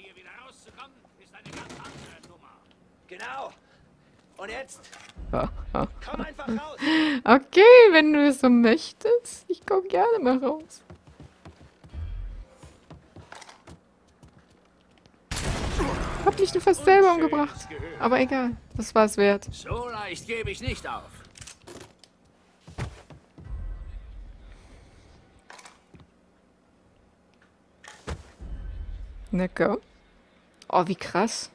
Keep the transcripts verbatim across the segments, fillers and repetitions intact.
hier wieder rauszukommen, ist eine ganz andere Nummer. Genau. Und jetzt? Ja, ja. Komm einfach raus. Okay, wenn du es so möchtest. Ich komme gerne mal raus. Hab mich nur fast selber umgebracht. Aber egal, das war es wert. So leicht gebe ich nicht auf. Lecker. Oh, wie krass.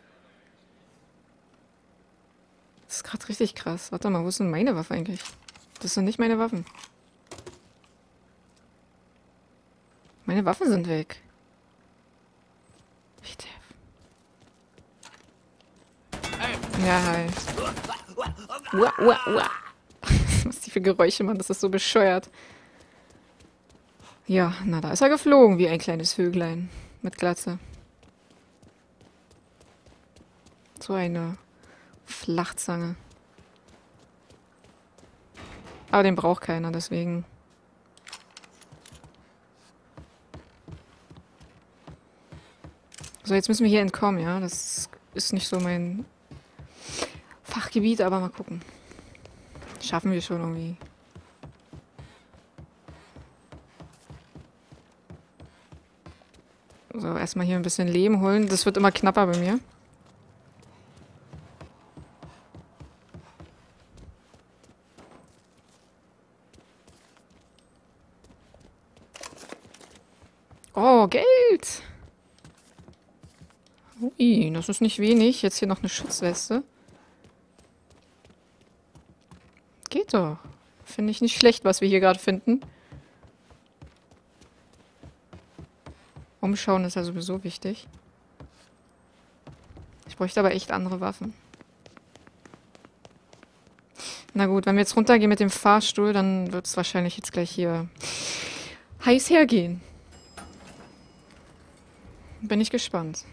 Das ist gerade richtig krass. Warte mal, wo ist denn meine Waffe eigentlich? Das sind nicht meine Waffen. Meine Waffen sind weg. Bitte. Ja, hi. Uah, uah, uah. Was die für Geräusche machen, das ist so bescheuert. Ja, na, da ist er geflogen, wie ein kleines Vöglein. Mit Glatze. So eine Flachzange. Aber den braucht keiner, deswegen. So, jetzt müssen wir hier entkommen, ja. Das ist nicht so mein Fachgebiet, aber mal gucken. Schaffen wir schon irgendwie. So, erstmal hier ein bisschen Leben holen. Das wird immer knapper bei mir. Oh, Geld! Ui, das ist nicht wenig. Jetzt hier noch eine Schutzweste. Geht doch. Finde ich nicht schlecht, was wir hier gerade finden. Umschauen ist ja sowieso wichtig. Ich bräuchte aber echt andere Waffen. Na gut, wenn wir jetzt runtergehen mit dem Fahrstuhl, dann wird es wahrscheinlich jetzt gleich hier heiß hergehen. Bin ich gespannt.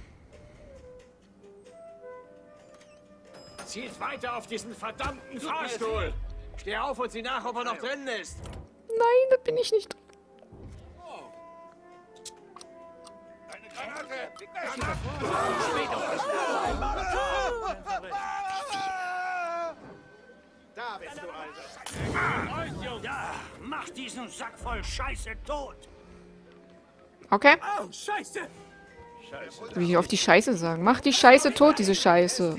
Zielt weiter auf diesen verdammten Fahrstuhl. Steh auf und sieh nach, ob er noch drin ist. Nein, da bin ich nicht drin. Da bist du also. Ja, mach diesen Sack voll Scheiße tot. Okay. Oh, Scheiße. Wie oft die Scheiße sagen. Mach die Scheiße tot, diese Scheiße.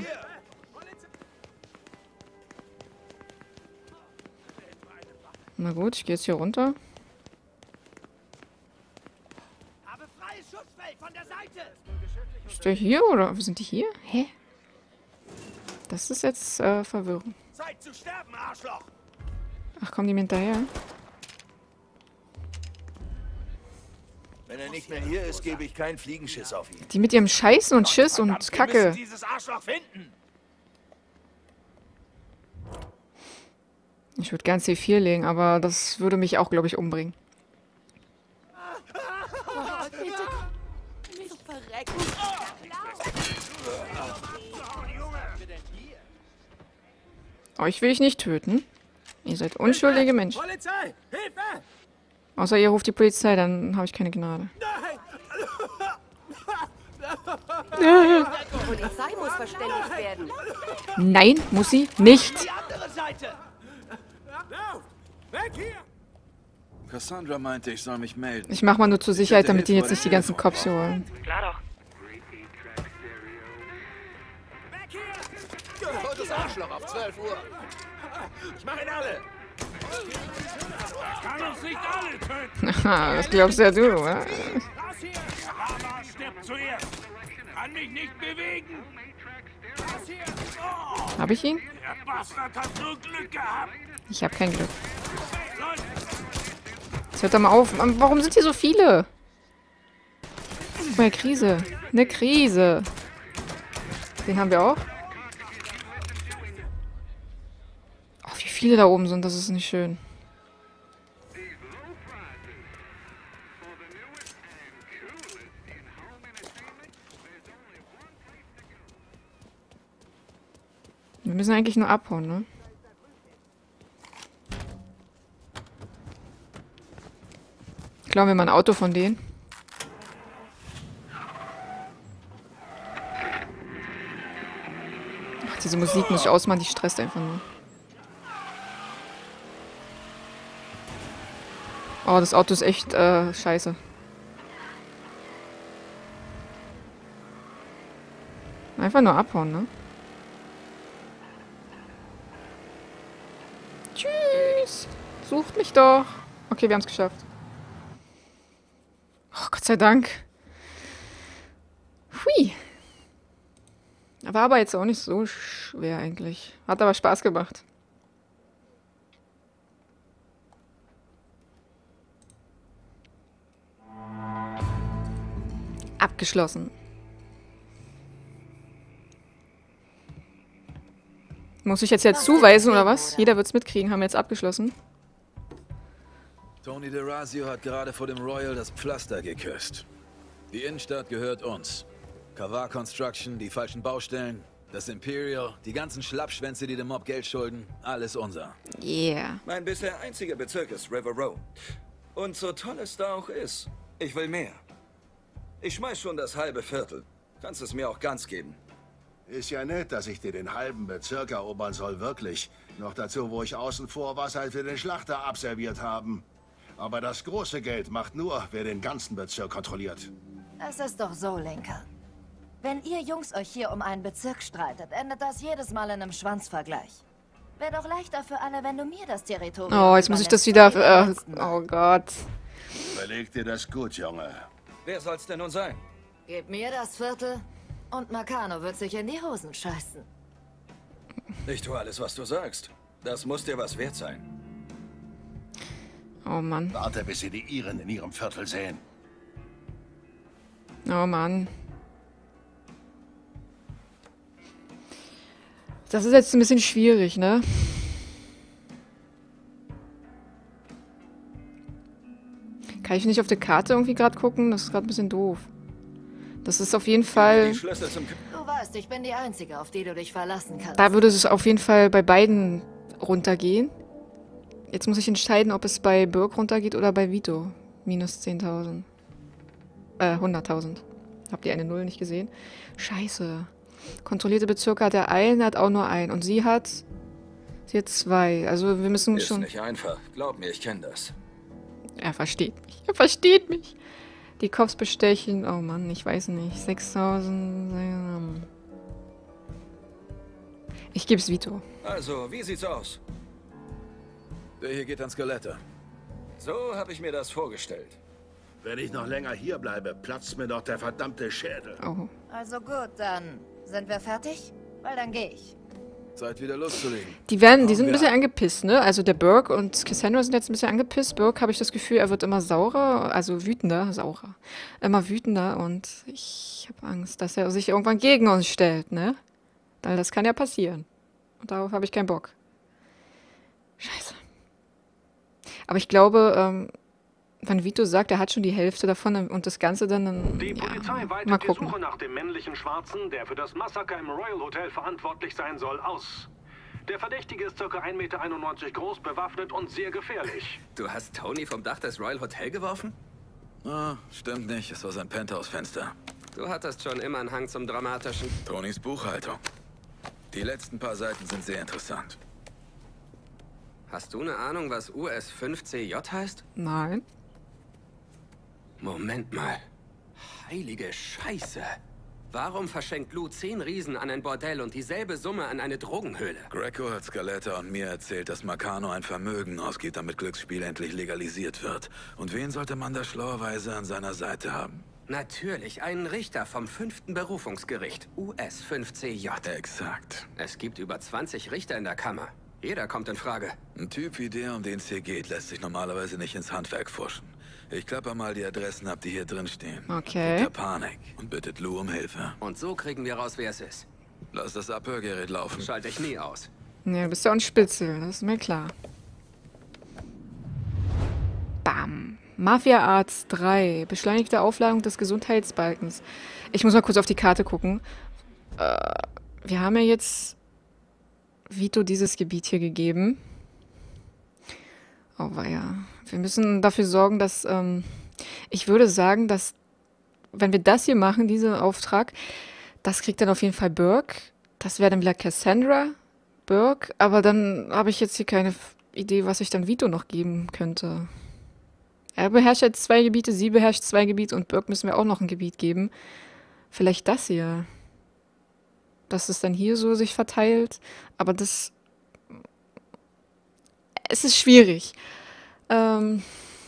Na gut, ich gehe jetzt hier runter. Habe freies Schutzfeld von der Seite. Ist der hier oder sind die hier? Hä? Das ist jetzt äh, Verwirrung. Zeit zu sterben, Arschloch. Ach, kommen die mir hinterher? Wenn er nicht mehr hier ist, gebe ich keinen Fliegenschiss auf ihn. Die mit ihrem Scheißen und Schiss und Verdammt, wir Kacke. müssen dieses Arschloch finden. Ich würde gern C vier legen, aber das würde mich auch, glaube ich, umbringen. Euch will ich nicht töten. Ihr seid unschuldige Menschen. Polizei, Hilfe! Außer ihr ruft die Polizei, dann habe ich keine Gnade. Die Polizei muss verständigt werden. Nein, muss sie nicht. Die andere Seite. Lauf! Weg hier! Cassandra meinte, ich soll mich melden. Ich mache mal nur zur Sicherheit, damit die jetzt nicht die ganzen Cops hier holen. Klar doch. Weg hier! Totes Arschloch auf zwölf Uhr. Ich mach ihn alle! Kann uns nicht alle töten. Haha, das glaubst ja du, oder? Das hier. Lava stirbt zuerst. Kann mich nicht bewegen. Das hier. Oh, Habe ich ihn? der Bastard hat nur Glück gehabt. Ich habe kein Glück. Leute, Jetzt hört doch mal auf. Mann, warum sind hier so viele? Guck mal, Krise. Eine Krise. Den haben wir auch. Oh, wie viele da oben sind, das ist nicht schön. Wir müssen eigentlich nur abhauen, ne? Klauen wir mal ein Auto von denen. Diese Musik muss ich ausmachen, die stresst einfach nur. Oh, das Auto ist echt äh, scheiße. Einfach nur abhauen, ne? Tschüss. Sucht mich doch. Okay, wir haben es geschafft. Oh, Gott sei Dank. Hui. War aber jetzt auch nicht so schwer eigentlich. Hat aber Spaß gemacht. Abgeschlossen. Muss ich jetzt jetzt zuweisen, oder was? Jeder wird's mitkriegen. Haben wir jetzt abgeschlossen. Tony DeRazio hat gerade vor dem Royal das Pflaster geküsst. Die Innenstadt gehört uns. Kavar Construction, die falschen Baustellen, das Imperial, die ganzen Schlappschwänze, die dem Mob Geld schulden, alles unser. Yeah. Mein bisher einziger Bezirk ist River Row. Und so toll es da auch ist, ich will mehr. Ich schmeiß schon das halbe Viertel. Kannst es mir auch ganz geben. Ist ja nett, dass ich dir den halben Bezirk erobern soll, wirklich. Noch dazu, wo ich außen vor was halt für den Schlachter abserviert haben. Aber das große Geld macht nur, wer den ganzen Bezirk kontrolliert. Es ist doch so, Lincoln. Wenn ihr Jungs euch hier um einen Bezirk streitet, endet das jedes Mal in einem Schwanzvergleich. Wäre doch leichter für alle, wenn du mir das Territorium... Oh, jetzt muss ich das wieder... Äh, oh Gott. Überleg dir das gut, Junge. Wer soll's denn nun sein? Gib mir das Viertel und Meccano wird sich in die Hosen scheißen. Ich tue alles, was du sagst. Das muss dir was wert sein. Oh Mann. Warte, bis sie die Iren in ihrem Viertel sehen. Oh Mann. Das ist jetzt ein bisschen schwierig, ne? Kann ich nicht auf der Karte irgendwie gerade gucken? Das ist gerade ein bisschen doof. Das ist auf jeden Fall... Die Schlüssel zum K Du weißt, ich bin die Einzige, auf die du dich verlassen kannst. Da würde es auf jeden Fall bei beiden runtergehen. Jetzt muss ich entscheiden, ob es bei Burke runtergeht oder bei Vito. Minus zehntausend. Äh, hunderttausend. Habt ihr eine Null nicht gesehen? Scheiße. Kontrollierte Bezirke hat er einen, hat auch nur einen. Und sie hat... Sie hat zwei. Also wir müssen ist schon... nicht einfach. Glaub mir, ich kenne das. Er versteht mich. Er versteht mich. Die Cops bestechen. Oh Mann, ich weiß nicht. sechstausend... Ich geb's Vito. Also, wie sieht's aus? Der hier geht ans Skelette. So habe ich mir das vorgestellt. Wenn ich noch länger hier bleibe, platzt mir doch der verdammte Schädel. Oh. Also gut, dann sind wir fertig? Weil dann gehe ich. Zeit wieder loszulegen. Die werden, die sind ein Ja. bisschen angepisst, ne? Also der Burke und Cassandra sind jetzt ein bisschen angepisst. Burke habe ich das Gefühl, er wird immer saurer, also wütender, saurer. Immer wütender und ich habe Angst, dass er sich irgendwann gegen uns stellt, ne? Weil das kann ja passieren. Und darauf habe ich keinen Bock. Scheiße. Aber ich glaube, ähm, wenn Vito sagt, er hat schon die Hälfte davon und das Ganze dann... dann Die ja, Polizei mal weitet die gucken. Suche nach dem männlichen Schwarzen, der für das Massaker im Royal Hotel verantwortlich sein soll, aus. Der Verdächtige ist ca. ein Meter einundneunzig groß, bewaffnet und sehr gefährlich. Du hast Tony vom Dach des Royal Hotel geworfen? Ah, stimmt nicht. Es war sein Penthouse-Fenster. Du hattest schon immer einen Hang zum Dramatischen. Tonys Buchhaltung. Die letzten paar Seiten sind sehr interessant. Hast du eine Ahnung, was U S fünf C J heißt? Nein. Moment mal. Heilige Scheiße. Warum verschenkt Lou zehn Riesen an ein Bordell und dieselbe Summe an eine Drogenhöhle? Greco hat Scaletta und mir erzählt, dass Meccano ein Vermögen ausgeht, damit Glücksspiel endlich legalisiert wird. Und wen sollte man da schlauerweise an seiner Seite haben? Natürlich, einen Richter vom fünften Berufungsgericht, U S fünf C J. Exakt. Es gibt über zwanzig Richter in der Kammer. Jeder kommt in Frage. Ein Typ wie der, um den es hier geht, lässt sich normalerweise nicht ins Handwerk pfuschen. Ich klappe mal die Adressen ab, die hier drin stehen. Okay. Gibt er Panik und bittet Lou um Hilfe. Und so kriegen wir raus, wer es ist. Lass das Abhörgerät laufen. Schalte ich nie aus. Ja, du bist ja auch ein Spitzel, das ist mir klar. Bam. Mafia-Arzt drei. Beschleunigte Aufladung des Gesundheitsbalkens. Ich muss mal kurz auf die Karte gucken. Äh, wir haben ja jetzt Vito dieses Gebiet hier gegeben. Oh weia. Wir müssen dafür sorgen, dass... Ähm, ich würde sagen, dass wenn wir das hier machen, diesen Auftrag, das kriegt dann auf jeden Fall Burke. Das wäre dann wieder Cassandra, Burke, aber dann habe ich jetzt hier keine F- Idee, was ich dann Vito noch geben könnte. Er beherrscht jetzt zwei Gebiete, sie beherrscht zwei Gebiete und Burke müssen wir auch noch ein Gebiet geben. Vielleicht das hier. Dass es dann hier so sich verteilt, aber das... Es ist schwierig. Ähm...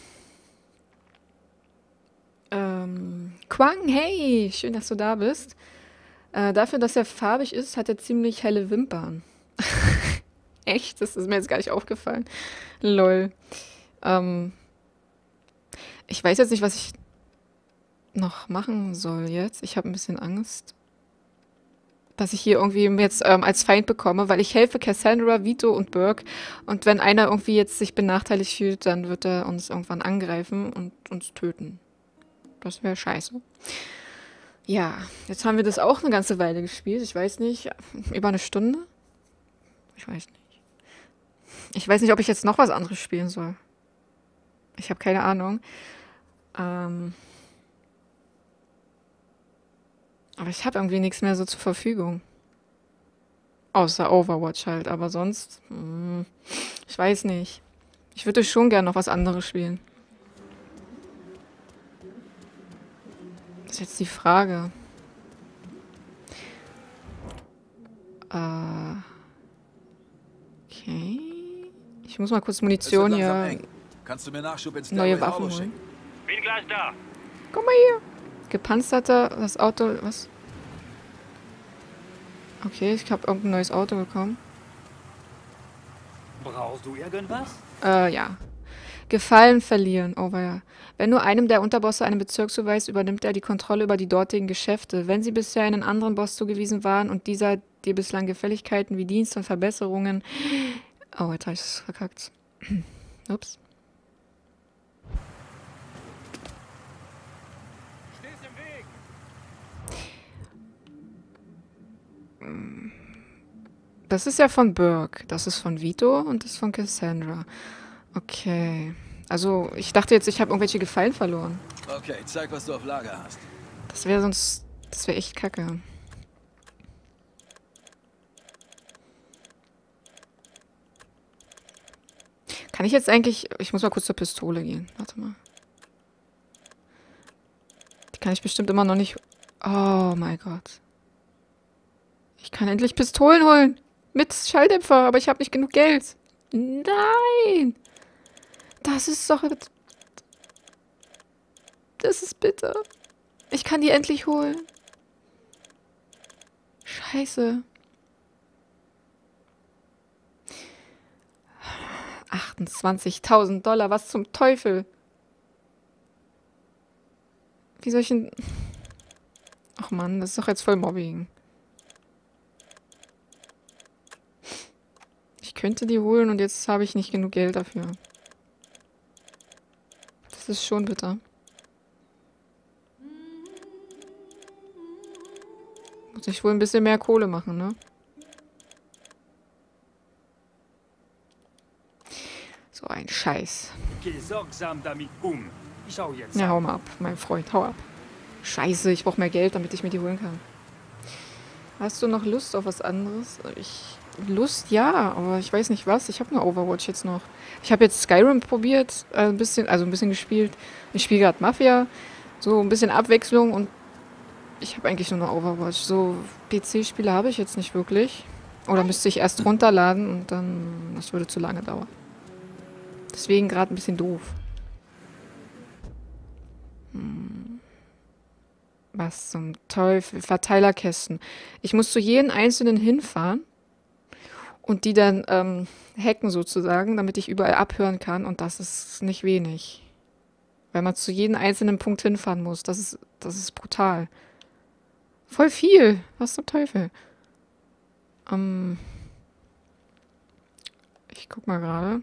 Ähm, Quang, hey, schön, dass du da bist. Äh, dafür, dass er farbig ist, hat er ziemlich helle Wimpern. Echt? Das ist mir jetzt gar nicht aufgefallen. Lol. Ähm, ich weiß jetzt nicht, was ich noch machen soll jetzt. Ich habe ein bisschen Angst, dass ich hier irgendwie jetzt ähm, als Feind bekomme, weil ich helfe Cassandra, Vito und Burke. Und wenn einer irgendwie jetzt sich benachteiligt fühlt, dann wird er uns irgendwann angreifen und uns töten. Das wäre scheiße. Ja, jetzt haben wir das auch eine ganze Weile gespielt. Ich weiß nicht, über eine Stunde? Ich weiß nicht. Ich weiß nicht, ob ich jetzt noch was anderes spielen soll. Ich habe keine Ahnung. Ähm aber ich habe irgendwie nichts mehr so zur Verfügung. Außer Overwatch halt. Aber sonst, hm, ich weiß nicht. Ich würde schon gerne noch was anderes spielen. Das ist jetzt die Frage. Äh. Okay. Ich muss mal kurz Es wird Munition langsam hier. eng. Kannst du mir Nachschub ins Neue Stairway Waffen Bravo holen. schicken? Bin gleich da. Guck mal hier. Gepanzerter, das Auto, was? Okay, ich habe irgendein neues Auto bekommen. Brauchst du irgendwas? Äh, ja. Gefallen verlieren. Oh, ja. Wenn nur einem der Unterbosse einen Bezirk zuweist, übernimmt er die Kontrolle über die dortigen Geschäfte. Wenn sie bisher einen anderen Boss zugewiesen waren und dieser dir bislang Gefälligkeiten wie Dienst und Verbesserungen... Oh, jetzt habe ich es verkackt. Ups. Stehst im Weg. Das ist ja von Burke, das ist von Vito und das ist von Cassandra. Okay. Also, ich dachte jetzt, ich habe irgendwelche Gefallen verloren. Okay, zeig, was du auf Lager hast. Das wäre sonst... Das wäre echt kacke. Kann ich jetzt eigentlich... Ich muss mal kurz zur Pistole gehen. Warte mal. Die kann ich bestimmt immer noch nicht... Oh mein Gott. Ich kann endlich Pistolen holen. Mit Schalldämpfer, aber ich habe nicht genug Geld. Nein! Das ist doch... Das ist bitter. Ich kann die endlich holen. Scheiße. achtundzwanzigtausend Dollar, was zum Teufel? Wie soll ich denn... Ach Mann, das ist doch jetzt voll Mobbing. Ich könnte die holen und jetzt habe ich nicht genug Geld dafür. Das ist schon bitter. Muss ich wohl ein bisschen mehr Kohle machen, ne? So ein Scheiß. Geh sorgsam damit um. Ich schau jetzt. Ja, hau mal ab, mein Freund, hau ab. Scheiße, ich brauche mehr Geld, damit ich mir die holen kann. Hast du noch Lust auf was anderes? Ich... Lust, ja, aber ich weiß nicht was. Ich habe nur Overwatch jetzt noch. Ich habe jetzt Skyrim probiert, äh, ein bisschen, also ein bisschen gespielt. Ich spiele gerade Mafia, so ein bisschen Abwechslung und ich habe eigentlich nur noch Overwatch. So P C-Spiele habe ich jetzt nicht wirklich. Oder müsste ich erst runterladen und dann, das würde zu lange dauern. Deswegen gerade ein bisschen doof. Hm. Was zum Teufel? Verteilerkästen. Ich muss zu jedem einzelnen hinfahren. Und die dann ähm, hacken sozusagen, damit ich überall abhören kann. Und das ist nicht wenig. Weil man zu jedem einzelnen Punkt hinfahren muss. Das ist, das ist brutal. Voll viel. Was zum Teufel? Ähm ich guck mal gerade.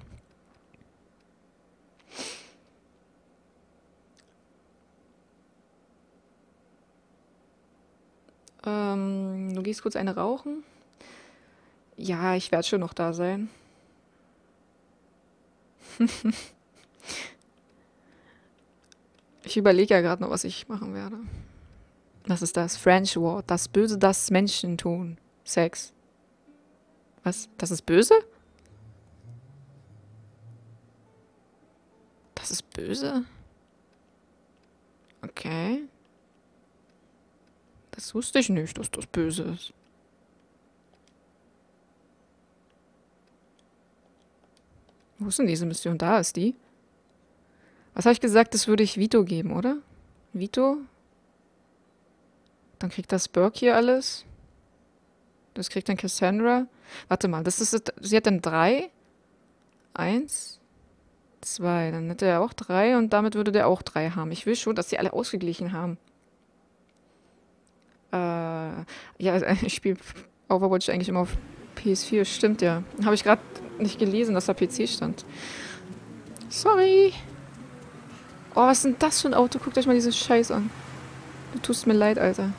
Ähm, du gehst kurz eine rauchen. Ja, ich werde schon noch da sein. Ich überlege ja gerade noch, was ich machen werde. Was ist das? French Ward. Das Böse, das Menschen tun. Sex. Was? Das ist böse? Das ist böse? Okay. Das wusste ich nicht, dass das böse ist. Wo ist denn diese Mission? Da ist die. Was habe ich gesagt? Das würde ich Vito geben, oder? Vito? Dann kriegt das Burke hier alles. Das kriegt dann Cassandra. Warte mal, das ist. Sie hat dann drei. Eins. Zwei. Dann hätte er auch drei und damit würde der auch drei haben. Ich will schon, dass sie alle ausgeglichen haben. Äh. Ja, ich spiele Overwatch eigentlich immer auf P S vier. Stimmt ja. Habe ich gerade nicht gelesen, dass da P C stand. Sorry. Oh, was ist denn das für ein Auto? Guckt euch mal diesen Scheiß an. Du tust mir leid, Alter.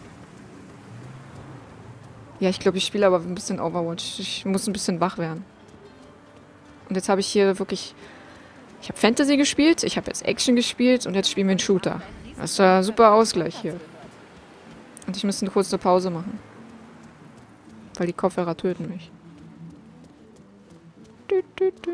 Ja, ich glaube, ich spiele aber ein bisschen Overwatch. Ich muss ein bisschen wach werden. Und jetzt habe ich hier wirklich... Ich habe Fantasy gespielt, ich habe jetzt Action gespielt und jetzt spielen wir einen Shooter. Das ist ja super Ausgleich hier. Und ich müsste eine kurze Pause machen. Weil die Kopfhörer töten mich. Du, du, du.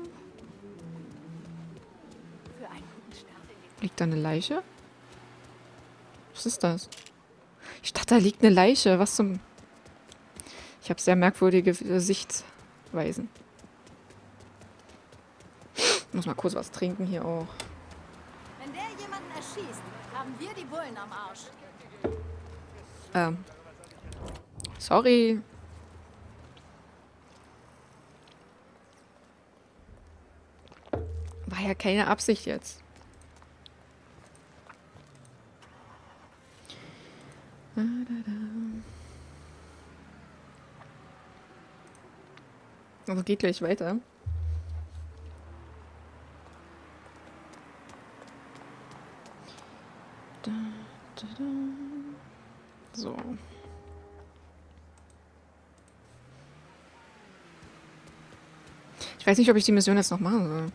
Liegt da eine Leiche? Was ist das? Ich dachte, da liegt eine Leiche. Was zum... Ich habe sehr merkwürdige Sichtweisen. Ich muss mal kurz was trinken hier auch. Wenn der jemanden erschießt, haben wir die Bullen am Arsch. Ähm. Sorry. War ja keine Absicht jetzt. Also geht gleich weiter. So. Ich weiß nicht, ob ich die Mission jetzt noch machen soll.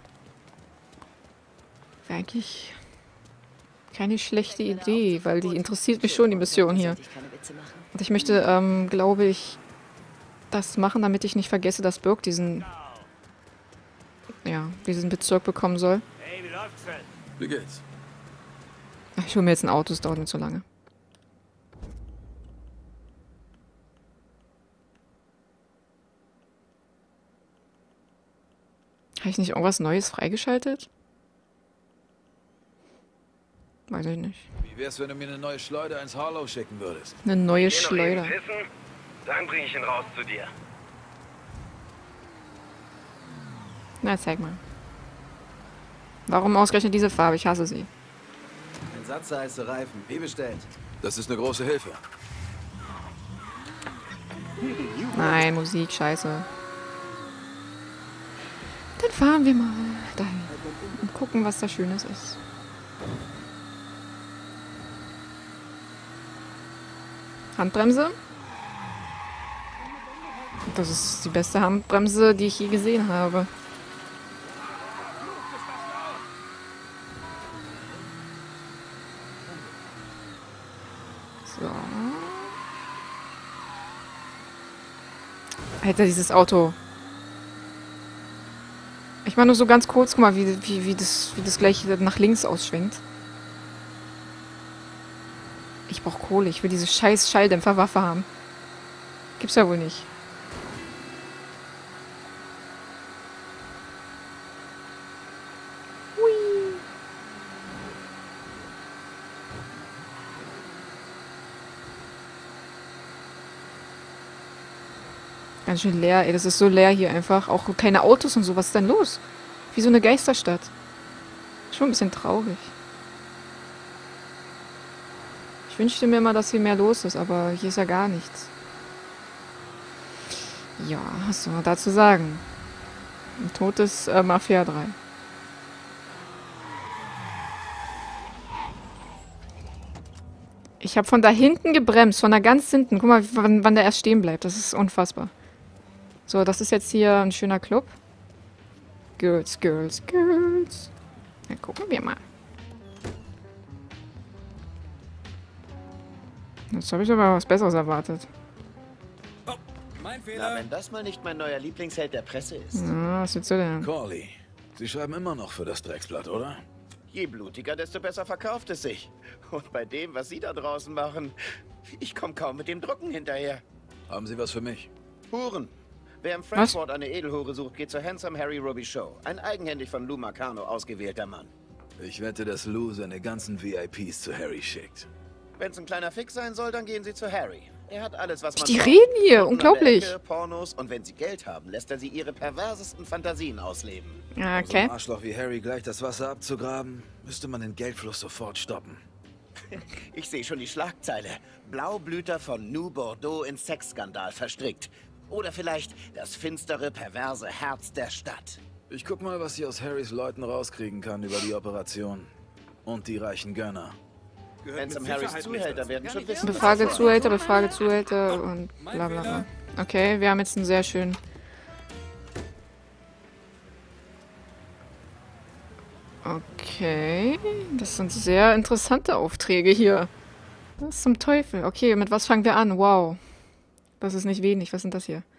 Wäre eigentlich keine schlechte Idee, weil die interessiert mich schon, die Mission hier. Und ich möchte, ähm, glaube ich, das machen, damit ich nicht vergesse, dass Burke diesen, ja, diesen Bezirk bekommen soll. Hey, wie läuft's denn? Wie geht's? Ach, ich hole mir jetzt ein Auto, es dauert nicht so lange. Habe ich nicht irgendwas Neues freigeschaltet? Weiß ich nicht. Wie wär's, wenn du mir eine neue Schleuder ins Hollow schicken würdest? Eine neue Geh noch Schleuder. eben pissen, dann bring ich ihn raus zu dir. Na, zeig mal. Warum ausgerechnet diese Farbe? Ich hasse sie. Ein Satz heiße Reifen, wie bestellt. Das ist eine große Hilfe. Nein, Musik, scheiße. Dann fahren wir mal dahin und gucken, was da Schönes ist. Handbremse. Das ist die beste Handbremse, die ich je gesehen habe. So. Alter, dieses Auto. Ich meine nur so ganz kurz, guck mal, wie, wie, wie, das, wie das gleich nach links ausschwenkt. Ich brauche Kohle, ich will diese scheiß Schalldämpferwaffe haben. Gibt's ja wohl nicht. Hui. Ganz schön leer, ey, das ist so leer hier einfach. Auch keine Autos und so, was ist denn los? Wie so eine Geisterstadt. Schon ein bisschen traurig. Ich wünschte mir mal, dass hier mehr los ist, aber hier ist ja gar nichts. Ja, was soll man dazu sagen? Ein totes äh, Mafia drei. Ich habe von da hinten gebremst, von da ganz hinten. Guck mal, wann, wann der erst stehen bleibt. Das ist unfassbar. So, das ist jetzt hier ein schöner Club. Girls, Girls, Girls. Dann gucken wir mal. Jetzt habe ich aber was Besseres erwartet. Na, wenn das mal nicht mein neuer Lieblingsheld der Presse ist. Ja, was willst du denn? Corley, Sie schreiben immer noch für das Drecksblatt, oder? Je blutiger, desto besser verkauft es sich. Und bei dem, was Sie da draußen machen, ich komme kaum mit dem Drucken hinterher. Haben Sie was für mich? Huren. Wer im Frankfurt eine Edelhure sucht, geht zur Handsome Harry Ruby Show. Ein eigenhändig von Lou Marcano ausgewählter Mann. Ich wette, dass Lou seine ganzen V I Ps zu Harry schickt. Wenn's ein kleiner Fix sein soll, dann gehen Sie zu Harry. Er hat alles, was man Die braucht. reden hier, Kunden an unglaublich. der Ecke, Pornos, und wenn Sie Geld haben, lässt er Sie Ihre perversesten Fantasien ausleben. Ja, Um so okay. einem Arschloch wie Harry gleich das Wasser abzugraben, müsste man den Geldfluss sofort stoppen. Ich sehe schon die Schlagzeile. Blaublüter von New Bordeaux in Sexskandal verstrickt. Oder vielleicht das finstere, perverse Herz der Stadt. Ich guck mal, was sie aus Harrys Leuten rauskriegen kann über die Operation. Und die reichen Gönner. Wenn es um Harrys Zuhälter werden, schon wissen. Befrage Zuhälter, befrage Zuhälter und bla bla bla. Okay, wir haben jetzt einen sehr schönen... Okay, das sind sehr interessante Aufträge hier. Was zum Teufel? Okay, mit was fangen wir an? Wow. Das ist nicht wenig. Was sind das hier?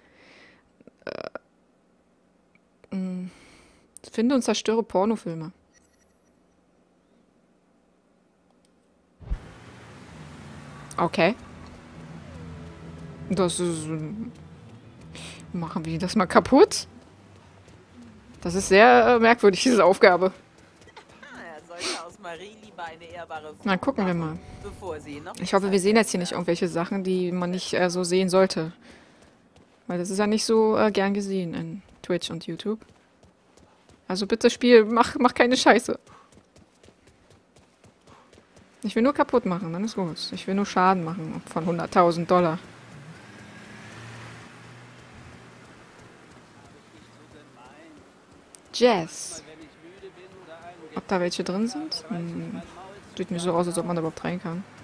Äh, mh. Finde und zerstöre Pornofilme. Okay. Das ist... Machen wir das mal kaputt? Das ist sehr äh, merkwürdig, diese Aufgabe. Er sollte aus Marie lieber eine ehrbare Frau Na, gucken wir mal. machen, bevor sie noch Ich hoffe, wir sehen jetzt hier nicht irgendwelche Sachen, die man nicht äh, so sehen sollte. Weil das ist ja nicht so äh, gern gesehen in Twitch und YouTube. Also bitte Spiel, mach, mach keine Scheiße. Ich will nur kaputt machen, dann ist gut. Ich will nur Schaden machen von hunderttausend Dollar. Jazz. Ob da welche drin sind? Hm. Sieht mir so aus, als ob man da überhaupt rein kann.